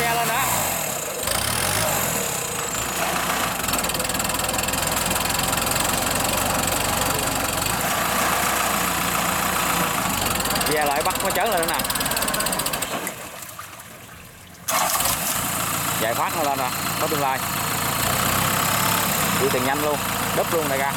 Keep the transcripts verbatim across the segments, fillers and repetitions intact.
ghe lên nữa. Ghe lại bắt nó chớn lên nữa nè. Chạy phát nó lên nè, có tương lai. Đi tiền nhanh luôn, đúp luôn này ra.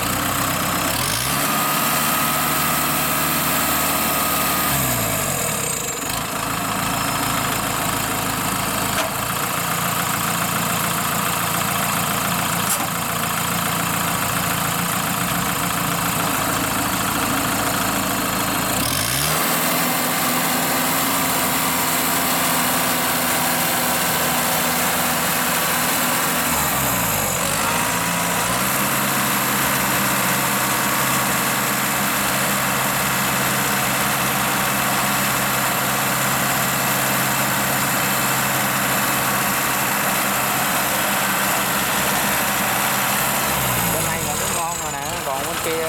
Kia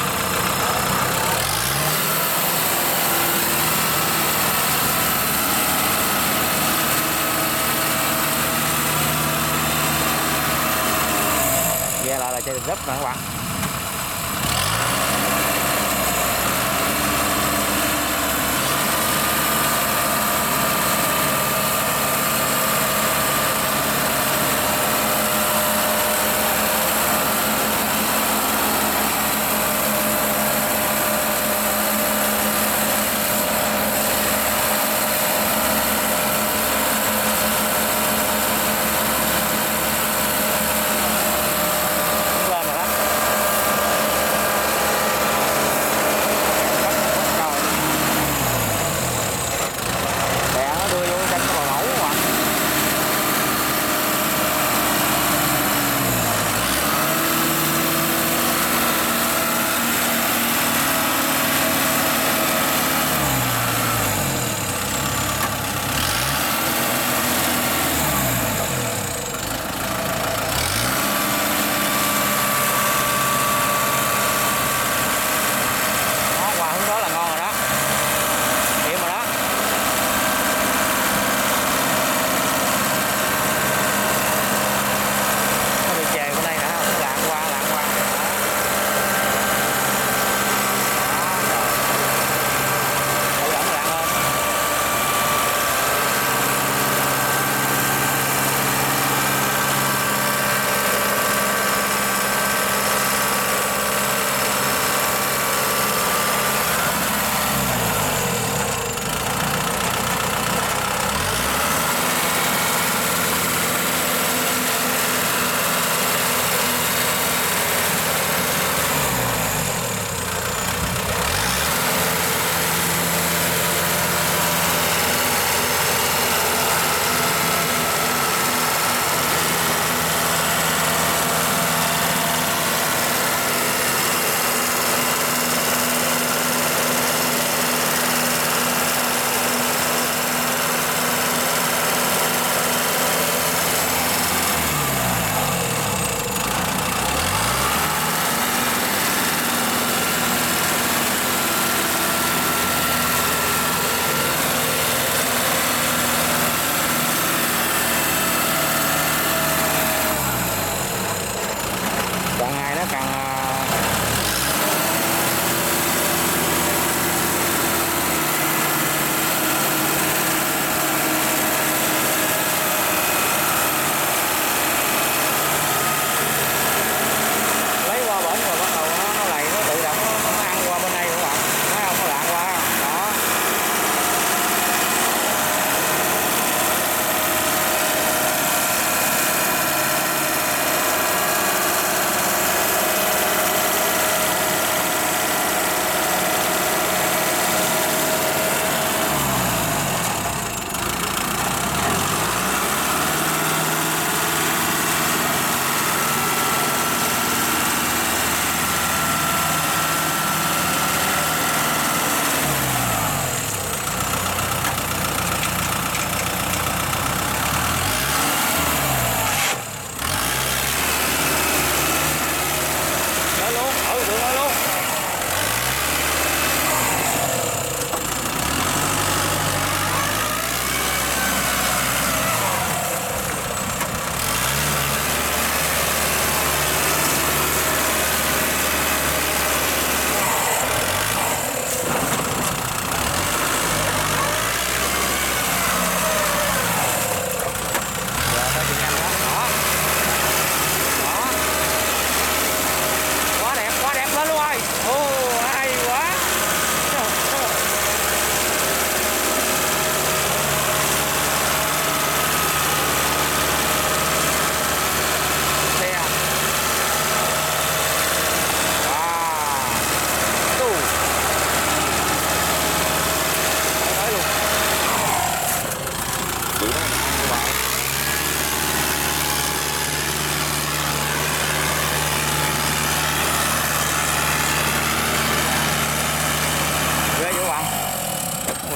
ghe lại là chơi được gấp nè các bạn.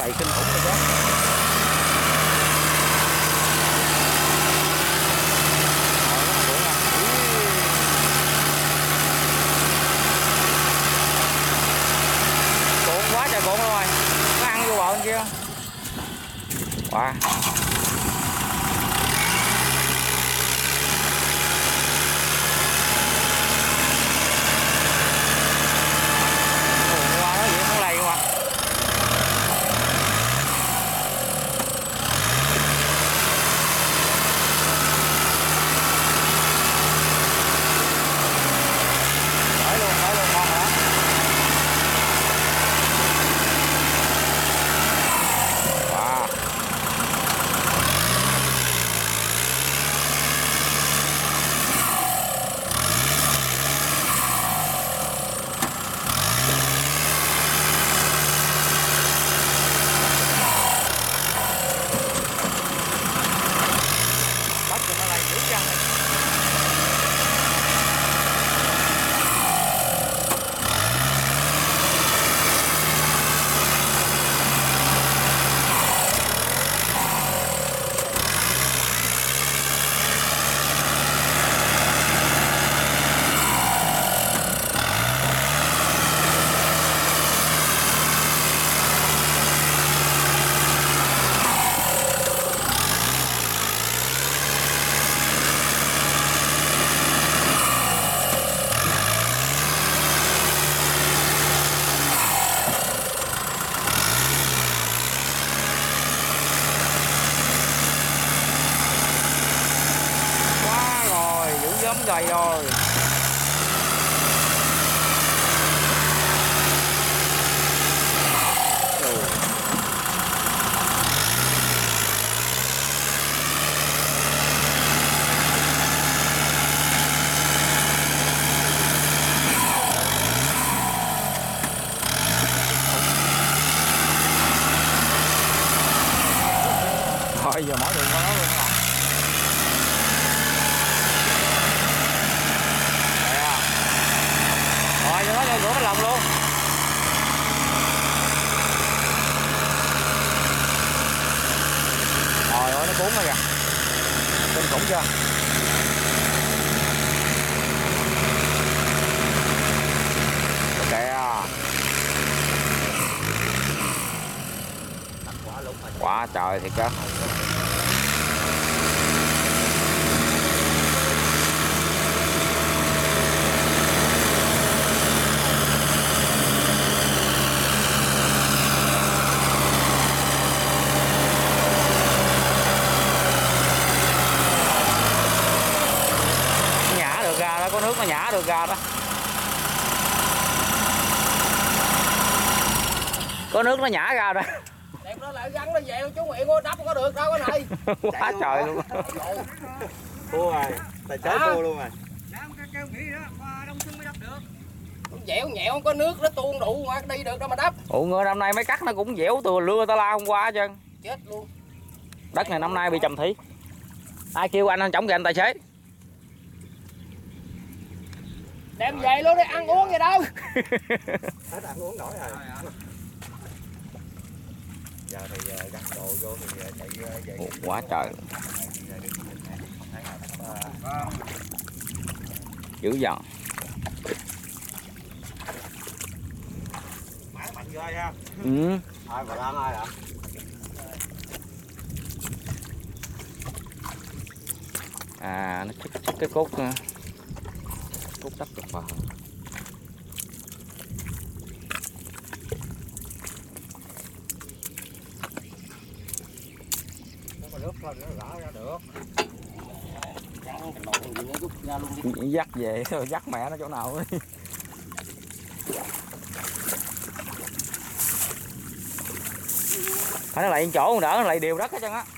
chạy kinh khủng rồi chứ. Cuộn quá trời cuộn luôn rồi, nó ăn vô bờ bên kia. Wow. Gầy rồi. Thôi giờ mở đường qua nó luôn. Rồi cho nó cho rửa cái lòng luôn. Trời ơi nó cuốn rồi kìa. Kinh khủng chưa? Kìa. Quá trời thiệt chứ. Có nước nó nhả được ra đó. Có nước nó nhả ra đó. Đem nó lại gắn nó về chú Nguyện có đắp có được đâu cái này. Quá trời luôn. Thua rồi, tài xế thua luôn rồi. Dẻo nhẹo không có nước nó tuôn đủ mà đi được đâu mà đắp. Ủa ngựa năm nay mấy cắt nó cũng dẻo từ lưa ta la hôm qua chứ. Chết luôn. Đất này năm nay bị trầm thí. Ai kêu anh anh chống kìa anh tài xế. Đem về luôn đi ăn uống gì đâu. Hết ăn uống nổi rồi. Giờ thì gắn đồ vô thì chạy về. Ủa, quá trời. Dữ dằn. Mãi mạnh ghê ha. Ừ. Thôi bà Lan ơi ạ. À nó chích, chích cái cốt cốt đất được vào. Nó có nước thôi nó gỡ ra được. Dắt về rồi dắt mẹ nó chỗ nào đi. Phải nó lại chỗ đỡ nó lại đều đất hết trơn á.